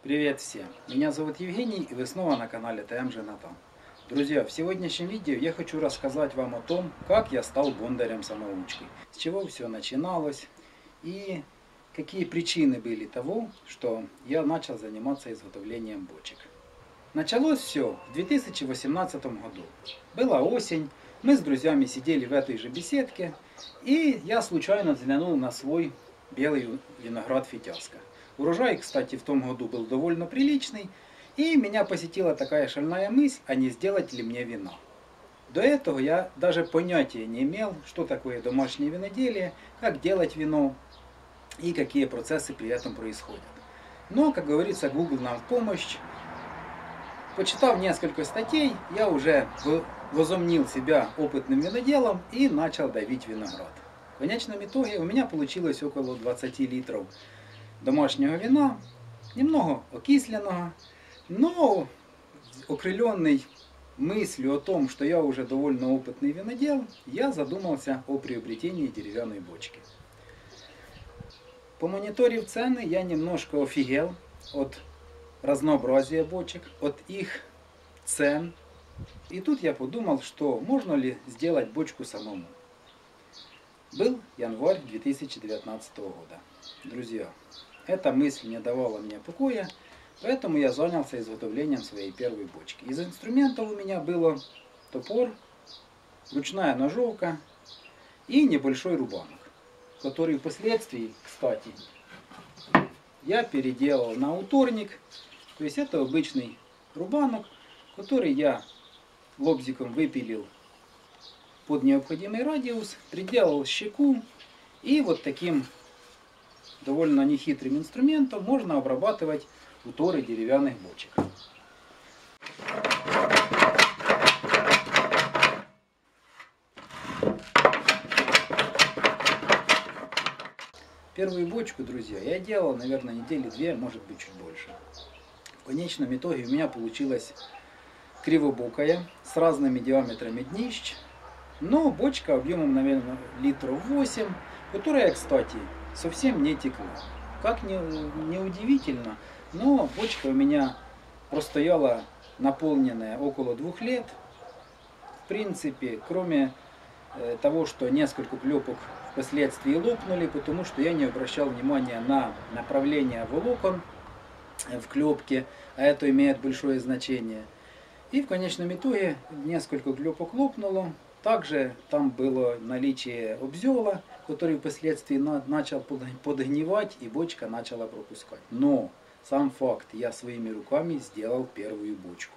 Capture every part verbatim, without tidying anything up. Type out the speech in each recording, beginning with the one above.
Привет всем! Меня зовут Евгений, и вы снова на канале тэ эм Женатан. Друзья, в сегодняшнем видео я хочу рассказать вам о том, как я стал бондарем-самоучкой, с чего все начиналось и какие причины были того, что я начал заниматься изготовлением бочек. Началось все в две тысячи восемнадцатом году. Была осень, мы с друзьями сидели в этой же беседке, и я случайно взглянул на свой белый виноград Фитяска. Урожай, кстати, в том году был довольно приличный, и меня посетила такая шальная мысль, а не сделать ли мне вина. До этого я даже понятия не имел, что такое домашнее виноделие, как делать вино и какие процессы при этом происходят. Но, как говорится, Google нам в помощь. Почитав несколько статей, я уже возомнил себя опытным виноделом и начал давить виноград. В конечном итоге у меня получилось около двадцати литров домашнего вина, немного окисленного, но окрыленный мыслью о том, что я уже довольно опытный винодел, я задумался о приобретении деревянной бочки. Помониторив цены, я немножко офигел от разнообразия бочек, от их цен. И тут я подумал, что можно ли сделать бочку самому. Был январь две тысячи девятнадцатого года. Друзья, эта мысль не давала мне покоя, поэтому я занялся изготовлением своей первой бочки. Из инструментов у меня было топор, ручная ножовка и небольшой рубанок, который впоследствии, кстати, я переделал на уторник. То есть это обычный рубанок, который я лобзиком выпилил под необходимый радиус, приделал щеку, и вот таким довольно нехитрым инструментом можно обрабатывать уторы деревянных бочек. Первую бочку, друзья, я делал, наверное, недели две, может быть, чуть больше. В конечном итоге у меня получилась кривобокая, с разными диаметрами днищ, но бочка объемом, наверное, литров восемь, которая, кстати, совсем не текла. Как ни, не удивительно, но бочка у меня простояла наполненная около двух лет. В принципе, кроме э, того, что несколько клепок впоследствии лопнули, потому что я не обращал внимания на направление волокон в клепке, а это имеет большое значение. И в конечном итоге несколько клепок лопнуло. Также там было наличие обзела, который впоследствии начал подгнивать, и бочка начала пропускать. Но сам факт, я своими руками сделал первую бочку.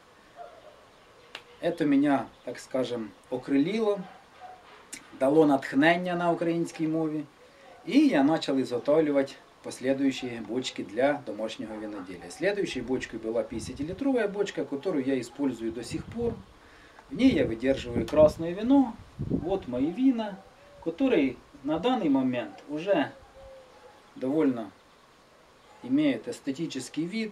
Это меня, так скажем, окрылило, дало натхнення на українській мові, и я начал изготавливать последующие бочки для домашнего виноделия. Следующей бочкой была пятидесятилитровая бочка, которую я использую до сих пор. В ней я выдерживаю красное вино. Вот мои вина, которые на данный момент уже довольно имеют эстетический вид.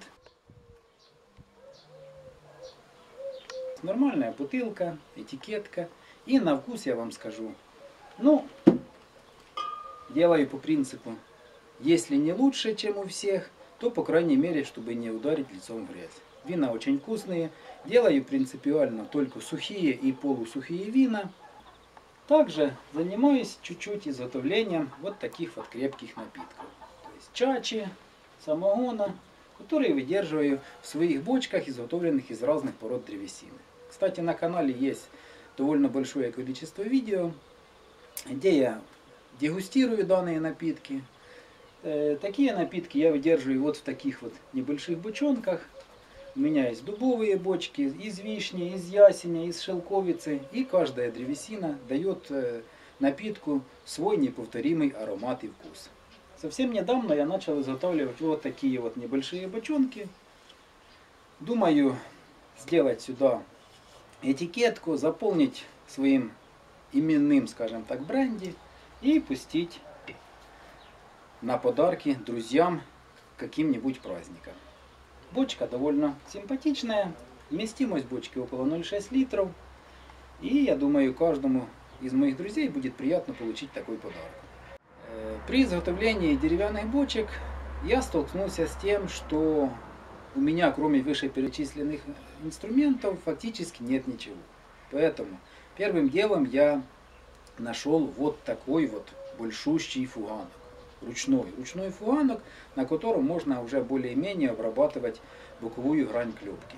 Нормальная бутылка, этикетка. И на вкус я вам скажу. Ну, делаю по принципу, если не лучше, чем у всех, то по крайней мере, чтобы не ударить лицом в грязь. Вина очень вкусные. Делаю принципиально только сухие и полусухие вина. Также занимаюсь чуть-чуть изготовлением вот таких вот крепких напитков. То есть чачи, самогона, которые выдерживаю в своих бочках, изготовленных из разных пород древесины. Кстати, на канале есть довольно большое количество видео, где я дегустирую данные напитки. Такие напитки я выдерживаю вот в таких вот небольших бочонках. У меня есть дубовые бочки из вишни, из ясеня, из шелковицы. И каждая древесина дает напитку свой неповторимый аромат и вкус. Совсем недавно я начал изготавливать вот такие вот небольшие бочонки. Думаю сделать сюда этикетку, заполнить своим именным, скажем так, бренди и пустить на подарки друзьям каким-нибудь праздникам. Бочка довольно симпатичная, вместимость бочки около ноль целых шесть десятых литров. И я думаю, каждому из моих друзей будет приятно получить такой подарок. При изготовлении деревянных бочек я столкнулся с тем, что у меня, кроме вышеперечисленных инструментов, фактически нет ничего. Поэтому первым делом я нашел вот такой вот большущий фуганок. Ручной. Ручной фуганок, на котором можно уже более-менее обрабатывать боковую грань клепки.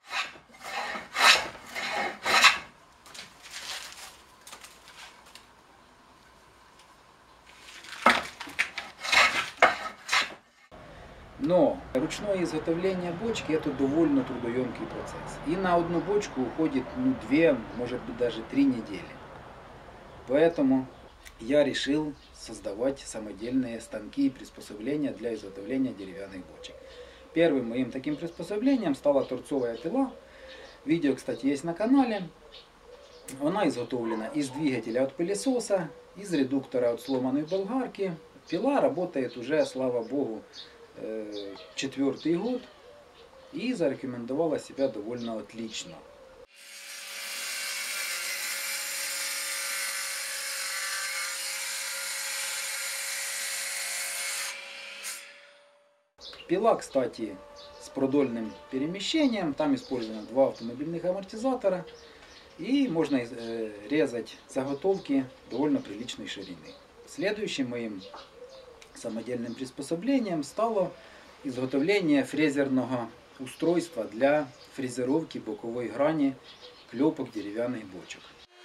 Но ручное изготовление бочки — это довольно трудоемкий процесс. И на одну бочку уходит ну, две, может быть даже три недели. Поэтому я решил создавать самодельные станки и приспособления для изготовления деревянных бочек. Первым моим таким приспособлением стала торцовая пила. Видео, кстати, есть на канале. Она изготовлена из двигателя от пылесоса, из редуктора от сломанной болгарки. Пила работает уже, слава богу, четвертый год и зарекомендовала себя довольно отлично. Пила, кстати, с продольным перемещением, там использовано два автомобильных амортизатора и можно резать заготовки довольно приличной ширины. Следующим моим самодельным приспособлением стало изготовление фрезерного устройства для фрезеровки боковой грани клепок деревянных бочек.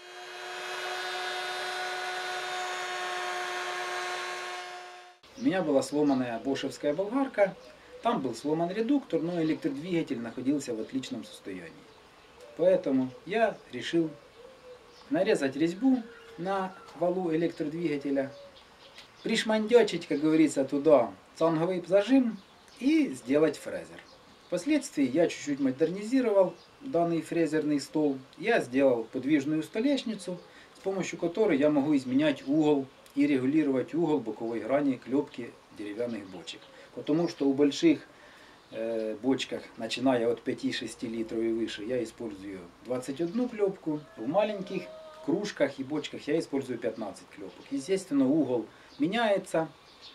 У меня была сломанная бошевская болгарка, там был сломан редуктор, но электродвигатель находился в отличном состоянии. Поэтому я решил нарезать резьбу на валу электродвигателя, пришмандячить, как говорится, туда цанговый зажим и сделать фрезер. Впоследствии я чуть-чуть модернизировал данный фрезерный стол. Я сделал подвижную столешницу, с помощью которой я могу изменять угол и регулировать угол боковой грани клепки деревянных бочек. Потому что у больших э, бочках, начиная от пяти-шести литров и выше, я использую двадцать одну клепку. В маленьких кружках и бочках я использую пятнадцать клепок. Естественно, угол меняется.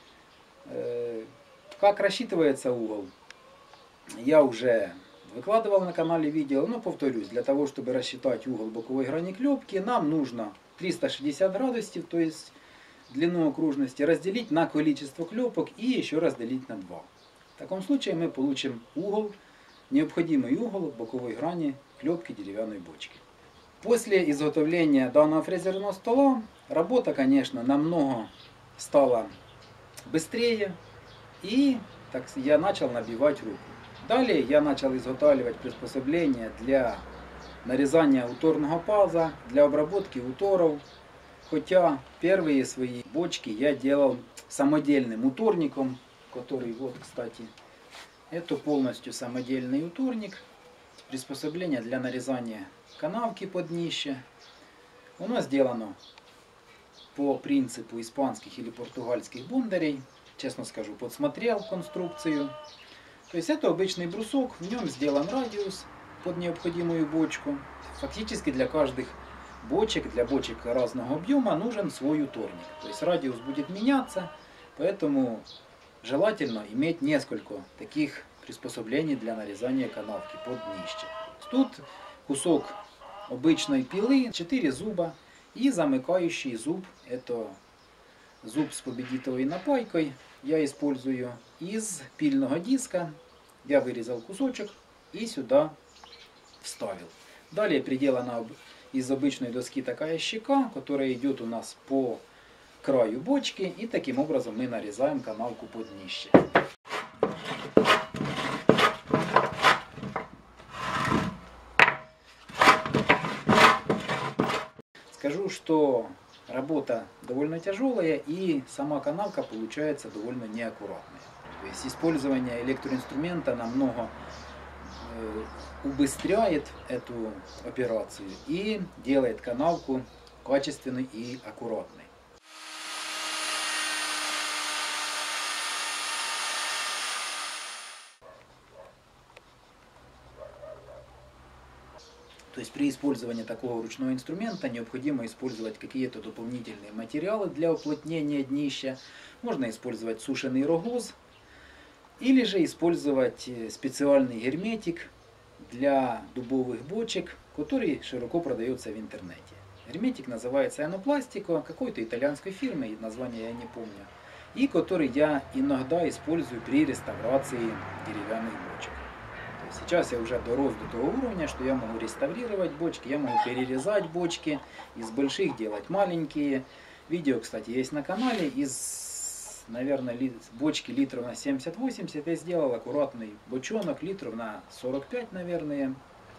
Как рассчитывается угол, я уже выкладывал на канале видео, но повторюсь, для того, чтобы рассчитать угол боковой грани клепки, нам нужно триста шестьдесят градусов, то есть длину окружности, разделить на количество клепок и еще разделить на два. В таком случае мы получим угол, необходимый угол боковой грани клепки деревянной бочки. После изготовления данного фрезерного стола работа, конечно, намного стала быстрее, и так, я начал набивать руку. Далее я начал изготавливать приспособления для нарезания уторного паза, для обработки уторов. Хотя первые свои бочки я делал самодельным уторником, который вот, кстати, это полностью самодельный уторник. Приспособление для нарезания канавки под днище. Оно сделано по принципу испанских или португальских бондарей. Честно скажу, подсмотрел конструкцию. То есть это обычный брусок, в нем сделан радиус под необходимую бочку. Фактически для каждых бочек, для бочек разного объема нужен свой уторник. То есть радиус будет меняться, поэтому желательно иметь несколько таких приспособлений для нарезания канавки под днище. Тут кусок обычной пилы, четыре зуба и замыкающий зуб, это зуб с победитовой напайкой. Я использую из пильного диска. Я вырезал кусочек и сюда вставил. Далее приделана из обычной доски такая щека, которая идет у нас по краю бочки. И таким образом мы нарезаем канавку под днище. Скажу, что работа довольно тяжелая и сама канавка получается довольно неаккуратная. То есть использование электроинструмента намного э, убыстряет эту операцию и делает канавку качественной и аккуратной. То есть при использовании такого ручного инструмента необходимо использовать какие-то дополнительные материалы для уплотнения днища. Можно использовать сушеный рогоз, Или же использовать специальный герметик для дубовых бочек, который широко продается в интернете. Герметик называется Enoplastico, какой-то итальянской фирмы, название я не помню, и который я иногда использую при реставрации деревянных бочек. То есть сейчас я уже дорос до того уровня, что я могу реставрировать бочки, я могу перерезать бочки, из больших делать маленькие. Видео, кстати, есть на канале. Из, наверное, бочки литров на семьдесят-восемьдесят я сделал аккуратный бочонок, литров на сорок пять, наверное.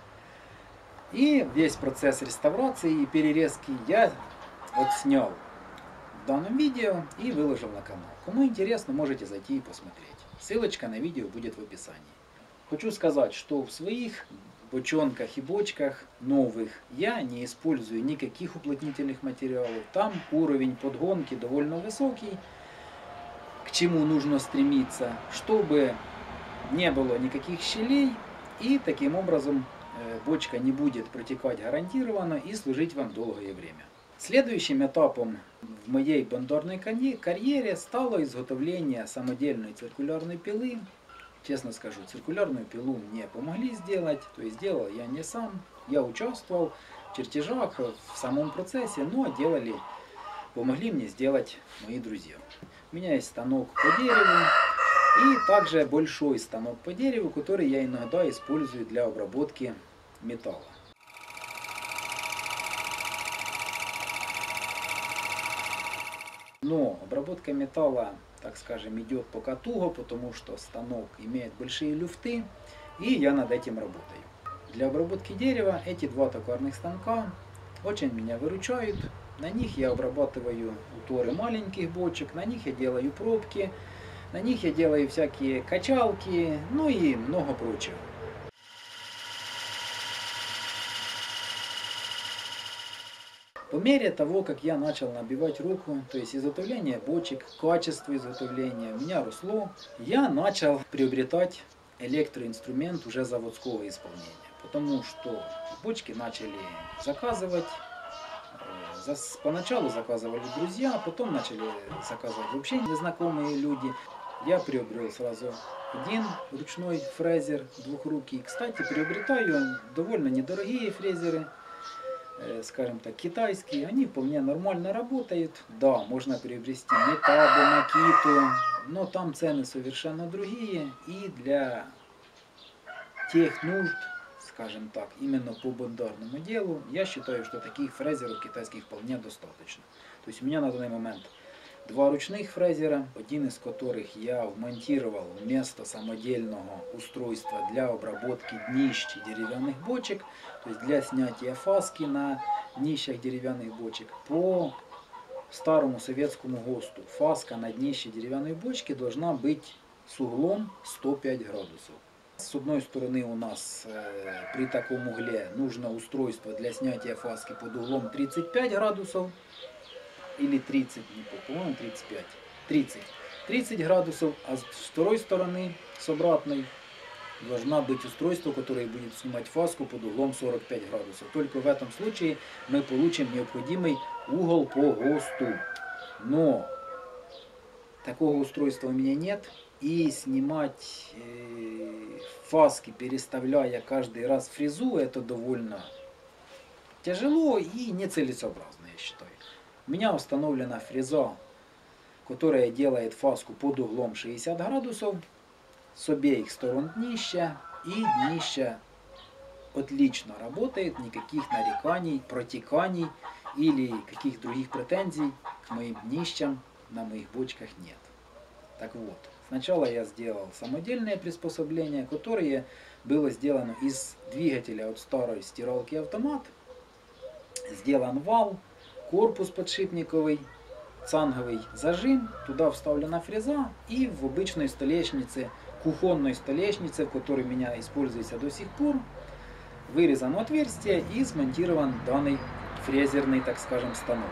И весь процесс реставрации и перерезки я отснял в данном видео и выложил на канал. Кому интересно, можете зайти и посмотреть. Ссылочка на видео будет в описании. Хочу сказать, что в своих бочонках и бочках новых я не использую никаких уплотнительных материалов. Там уровень подгонки довольно высокий, к чему нужно стремиться, чтобы не было никаких щелей, и таким образом бочка не будет протекать гарантированно и служить вам долгое время. Следующим этапом в моей бондарной карьере стало изготовление самодельной циркулярной пилы. Честно скажу, циркулярную пилу мне помогли сделать, то есть делал я не сам, я участвовал в чертежах, в самом процессе, но делали, помогли мне сделать мои друзья. У меня есть станок по дереву и также большой станок по дереву, который я иногда использую для обработки металла. Но обработка металла, так скажем, идет пока туго, потому что станок имеет большие люфты, и я над этим работаю. Для обработки дерева эти два токарных станка очень меня выручают. На них я обрабатываю уторы маленьких бочек, на них я делаю пробки, на них я делаю всякие качалки, ну и много прочего. По мере того, как я начал набивать руку, то есть изготовление бочек, качество изготовления у меня росло, я начал приобретать электроинструмент уже заводского исполнения. Потому что бочки начали заказывать, поначалу заказывали друзья, потом начали заказывать вообще незнакомые люди. Я приобрел сразу один ручной фрезер двухрукий. Кстати, приобретаю довольно недорогие фрезеры, скажем так, китайские, они по мне нормально работают. Да, можно приобрести Метабу, Макиту, но там цены совершенно другие. И для тех нужд, скажем так, именно по бондарному делу, я считаю, что таких фрезеров китайских вполне достаточно. То есть у меня на данный момент два ручных фрезера, один из которых я вмонтировал вместо самодельного устройства для обработки днищ деревянных бочек, то есть для снятия фаски на днищах деревянных бочек. По старому советскому ГОСТу фаска на днище деревянной бочки должна быть с углом сто пять градусов. С одной стороны у нас э, при таком угле нужно устройство для снятия фаски под углом тридцать пять градусов, или тридцать, по-моему тридцать пять, тридцать, тридцать градусов, а с второй стороны, с обратной, должна быть устройство, которое будет снимать фаску под углом сорок пять градусов. Только в этом случае мы получим необходимый угол по ГОСТу. Но такого устройства у меня нет, и снимать э, фаски, переставляя каждый раз фрезу, это довольно тяжело и нецелесообразно, я считаю. У меня установлена фреза, которая делает фаску под углом шестьдесят градусов с обеих сторон днища, и днище отлично работает, никаких нареканий, протеканий или каких других претензий к моим днищам на моих бочках нет. Так вот, сначала я сделал самодельное приспособление, которое было сделано из двигателя от старой стиралки автомат. Сделан вал, корпус подшипниковый, цанговый зажим, туда вставлена фреза, и в обычной столешнице, кухонной столешнице, в которой у меня используется до сих пор, вырезано отверстие и смонтирован данный фрезерный, так скажем, станок.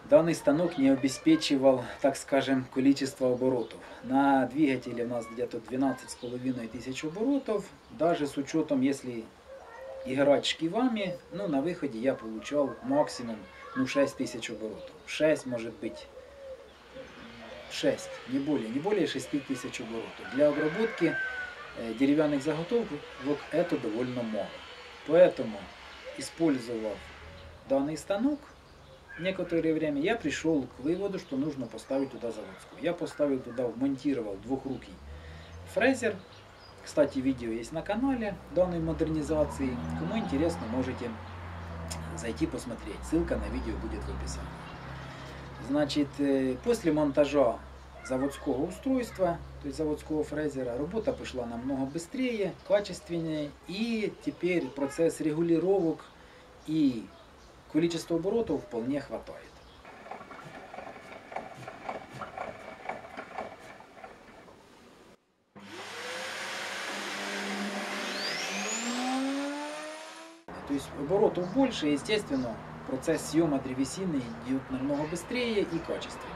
данный станок не обеспечивал, так скажем, количество оборотов. На двигателе у нас где-то двенадцать с половиной тысяч оборотов. Даже с учетом, если играть шкивами, ну, на выходе я получал максимум, ну, шесть тысяч оборотов. шесть, может быть, шесть, не более, не более шести тысяч оборотов. Для обработки э, деревянных заготовок вот это довольно мало. Поэтому, использовав данный станок, некоторое время я пришел к выводу, что нужно поставить туда заводскую. Я поставил туда, вмонтировал двухрукий фрезер. Кстати, видео есть на канале данной модернизации. Кому интересно, можете зайти посмотреть. Ссылка на видео будет в описании. Значит, после монтажа заводского устройства, то есть заводского фрезера, работа пошла намного быстрее, качественнее. И теперь процесс регулировок и количество оборотов вполне хватает. То есть оборотов больше, естественно, процесс съема древесины идет намного быстрее и качественнее.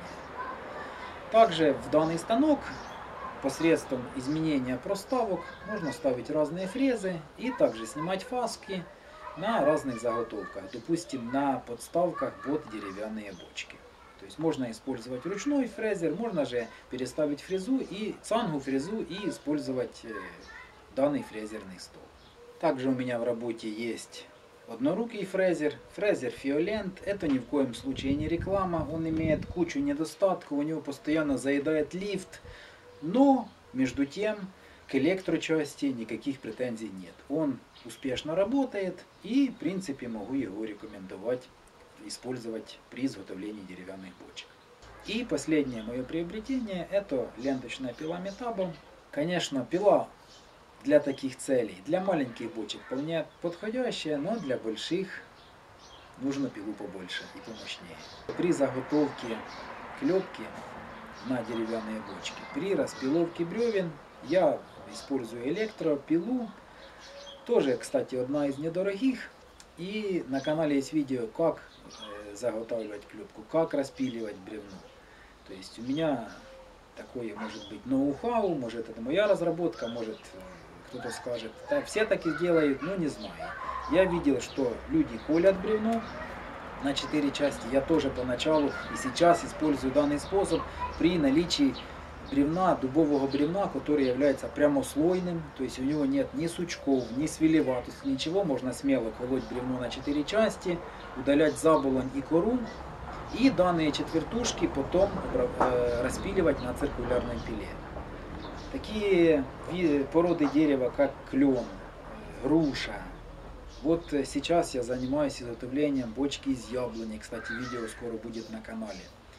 Также в данный станок посредством изменения проставок можно ставить разные фрезы и также снимать фаски на разных заготовках, допустим, на подставках под деревянные бочки. То есть можно использовать ручной фрезер, можно же переставить фрезу и цангу фрезу и использовать данный фрезерный стол. Также у меня в работе есть однорукий фрезер, фрезер Fiolent. Это ни в коем случае не реклама, он имеет кучу недостатков, у него постоянно заедает лифт, но между тем к электрочасти никаких претензий нет. Он успешно работает и в принципе могу его рекомендовать использовать при изготовлении деревянных бочек. И последнее мое приобретение — это ленточная пила Metabo. Конечно, пила для таких целей, для маленьких бочек вполне подходящая, но для больших нужно пилу побольше и помощнее. При заготовке клепки на деревянные бочки, при распиловке бревен я использую электропилу. Тоже, кстати, одна из недорогих. И на канале есть видео, как заготавливать клепку, как распиливать бревно. То есть у меня такое может быть ноу-хау, может это моя разработка, может кто-то скажет, да, все так и делают, но не знаю. Я видел, что люди колят бревно на четыре части. Я тоже поначалу и сейчас использую данный способ при наличии бревна, дубового бревна, который является прямослойным, то есть у него нет ни сучков, ни свелева, то есть ничего, можно смело колоть бревно на четыре части, удалять заболонь и кору, и данные четвертушки потом распиливать на циркулярной пиле. Такие породы дерева, как клен, груша. Вот сейчас я занимаюсь изготовлением бочки из яблони. Кстати, видео скоро будет на канале.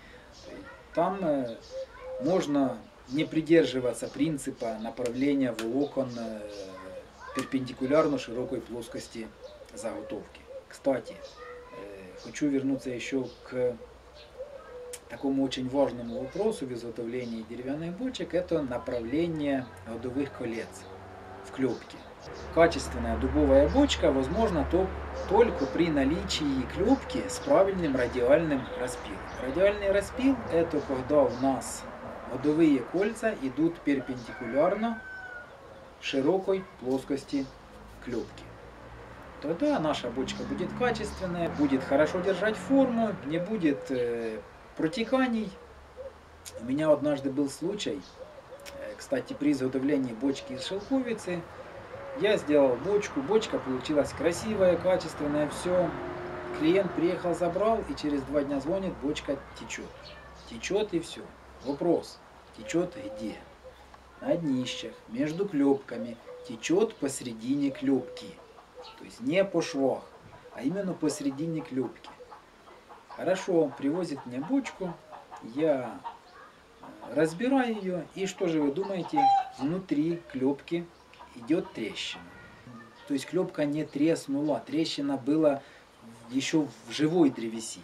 Там можно не придерживаться принципа направления волокон перпендикулярно широкой плоскости заготовки. Кстати, хочу вернуться еще к такому очень важному вопросу в изготовлении деревянных бочек. Это направление годовых колец в клепке. Качественная дубовая бочка возможна то, только при наличии клепки с правильным радиальным распилом. Радиальный распил — это когда у нас годовые кольца идут перпендикулярно широкой плоскости клепки. Тогда наша бочка будет качественная, будет хорошо держать форму, не будет э, протеканий. У меня однажды был случай, э, кстати, при изготовлении бочки из шелковицы. Я сделал бочку, бочка получилась красивая, качественная, все. Клиент приехал, забрал, и через два дня звонит, бочка течет. Течет и все. Вопрос, течет где? На днищах, между клепками, течет посередине клепки. То есть не по швах, а именно посередине клепки. Хорошо, привозит мне бочку, я разбираю ее, и что же вы думаете? Внутри клепки идет трещина. То есть клепка не треснула, трещина была еще в живой древесине.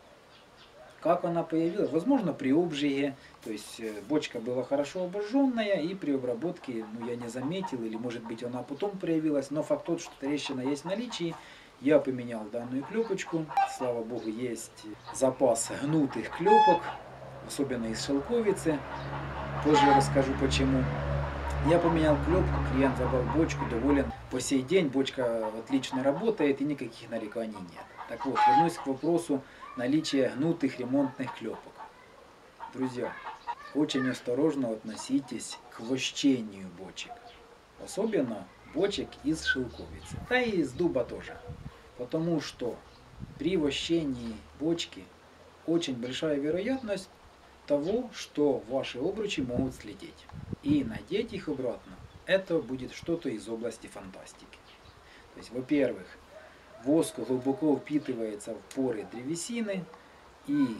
Как она появилась? Возможно, при обжиге, то есть бочка была хорошо обожженная, и при обработке, ну, я не заметил, или может быть она потом проявилась, но факт тот, что трещина есть в наличии. Я поменял данную клепочку. Слава богу, есть запас гнутых клепок, особенно из шелковицы. Позже расскажу почему. Я поменял клепку, клиент забрал бочку, доволен. По сей день бочка отлично работает и никаких нареканий нет. Так вот, вернусь к вопросу наличия гнутых ремонтных клепок. Друзья, очень осторожно относитесь к вощению бочек. Особенно бочек из шелковицы. Да и из дуба тоже. Потому что при вощении бочки очень большая вероятность того, что ваши обручи могут слететь. И надеть их обратно, это будет что-то из области фантастики. То есть, во-первых, воск глубоко впитывается в поры древесины, и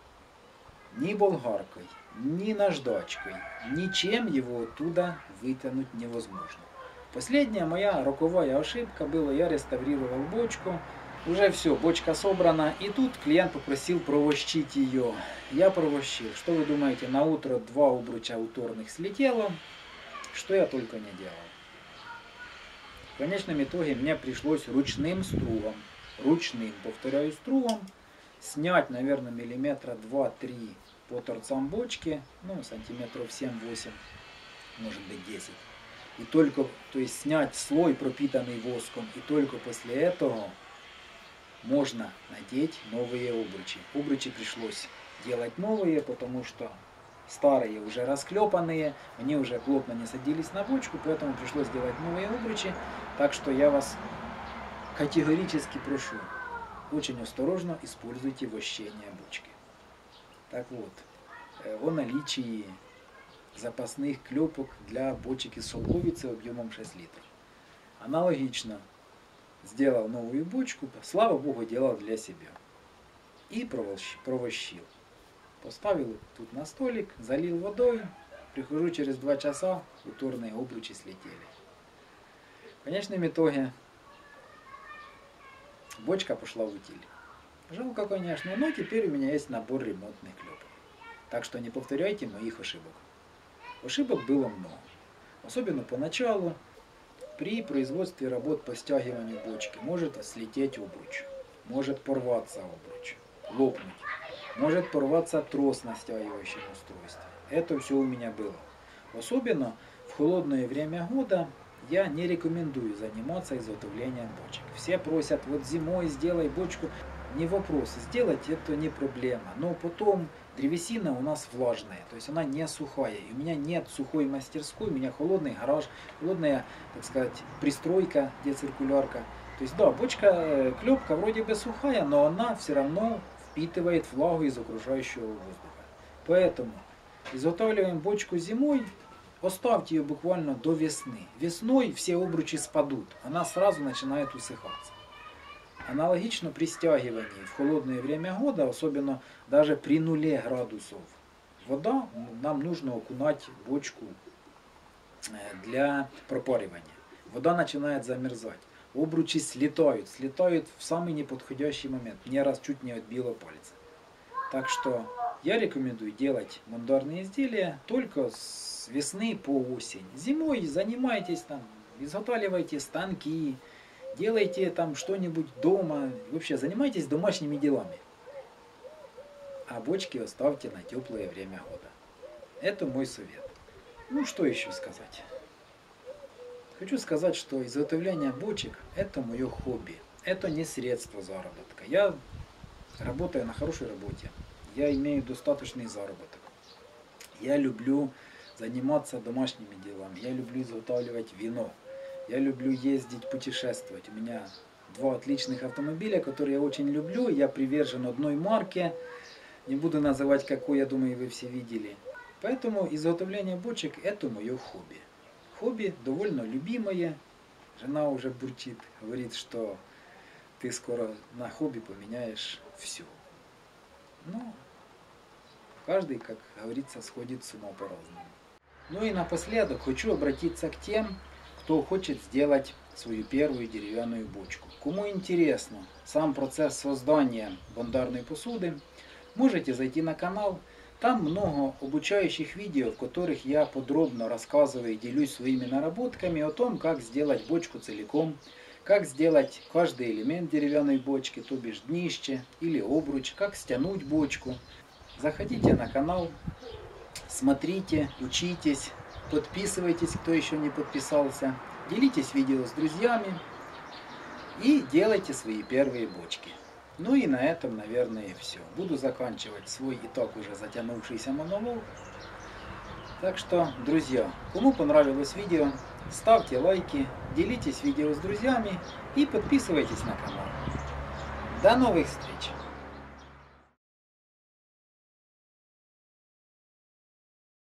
ни болгаркой, ни наждачкой, ничем его оттуда вытянуть невозможно. Последняя моя роковая ошибка была, я реставрировал бочку. Уже все, бочка собрана, и тут клиент попросил провощить ее. Я провощил. Что вы думаете, на утро два обруча уторных слетело, что я только не делал. В конечном итоге мне пришлось ручным стругом, ручным, повторяю, стругом, снять, наверное, миллиметра два-три по торцам бочки, ну, сантиметров семь-восемь, может быть десять. И только, то есть снять слой, пропитанный воском, и только после этого можно надеть новые обручи. Обручи пришлось делать новые, потому что старые уже расклепанные, они уже плотно не садились на бочку, поэтому пришлось делать новые обручи. Так что я вас категорически прошу, очень осторожно используйте вощение бочки. Так вот, о наличии запасных клепок для бочек из шелковицы объемом шесть литров. Аналогично. Сделал новую бочку, слава богу, делал для себя. И провощил. Поставил тут на столик, залил водой, прихожу через два часа, уторные обручи слетели. В конечном итоге бочка пошла в утиль. Жалко, конечно, но теперь у меня есть набор ремонтных клепок. Так что не повторяйте моих ошибок. Ошибок было много. Особенно поначалу. При производстве работ по стягиванию бочки может слететь обруч, может порваться обруч, лопнуть, может порваться трос на стягивающем устройстве. Это все у меня было. Особенно в холодное время года я не рекомендую заниматься изготовлением бочек. Все просят, вот зимой сделай бочку. Не вопрос, сделать это не проблема. Но потом древесина у нас влажная, то есть она не сухая. И у меня нет сухой мастерской, у меня холодный гараж, холодная, так сказать, пристройка, дециркулярка. То есть да, бочка, клепка вроде бы сухая, но она все равно впитывает влагу из окружающего воздуха. Поэтому изготавливаем бочку зимой, оставьте ее буквально до весны. Весной все обручи спадут, она сразу начинает усыхаться. Аналогично при стягивании в холодное время года, особенно даже при нуле градусов, вода, нам нужно окунать бочку для пропаривания. Вода начинает замерзать, обручи слетают, слетают в самый неподходящий момент. Мне раз чуть не отбило палец. Так что я рекомендую делать мондарные изделия только с весны по осень. Зимой занимайтесь там, изготавливайте станки, делайте там что-нибудь дома, вообще занимайтесь домашними делами. А бочки оставьте на теплое время года. Это мой совет. Ну что еще сказать? Хочу сказать, что изготовление бочек – это мое хобби. Это не средство заработка. Я работаю на хорошей работе. Я имею достаточный заработок. Я люблю заниматься домашними делами. Я люблю изготавливать вино. Я люблю ездить, путешествовать. У меня два отличных автомобиля, которые я очень люблю. Я привержен одной марке. Не буду называть какой, я думаю, вы все видели. Поэтому изготовление бочек – это мое хобби. Хобби довольно любимое. Жена уже бурчит, говорит, что ты скоро на хобби поменяешь все. Но каждый, как говорится, сходит с ума по-разному. Ну и напоследок хочу обратиться к тем, кто хочет сделать свою первую деревянную бочку. Кому интересно сам процесс создания бондарной посуды, можете зайти на канал. Там много обучающих видео, в которых я подробно рассказываю и делюсь своими наработками о том, как сделать бочку целиком, как сделать каждый элемент деревянной бочки, то бишь днище или обруч, как стянуть бочку. Заходите на канал, смотрите, учитесь, подписывайтесь, кто еще не подписался, делитесь видео с друзьями и делайте свои первые бочки. Ну и на этом, наверное, и все. Буду заканчивать свой и так уже затянувшийся монолог. Так что, друзья, кому понравилось видео, ставьте лайки, делитесь видео с друзьями и подписывайтесь на канал. До новых встреч!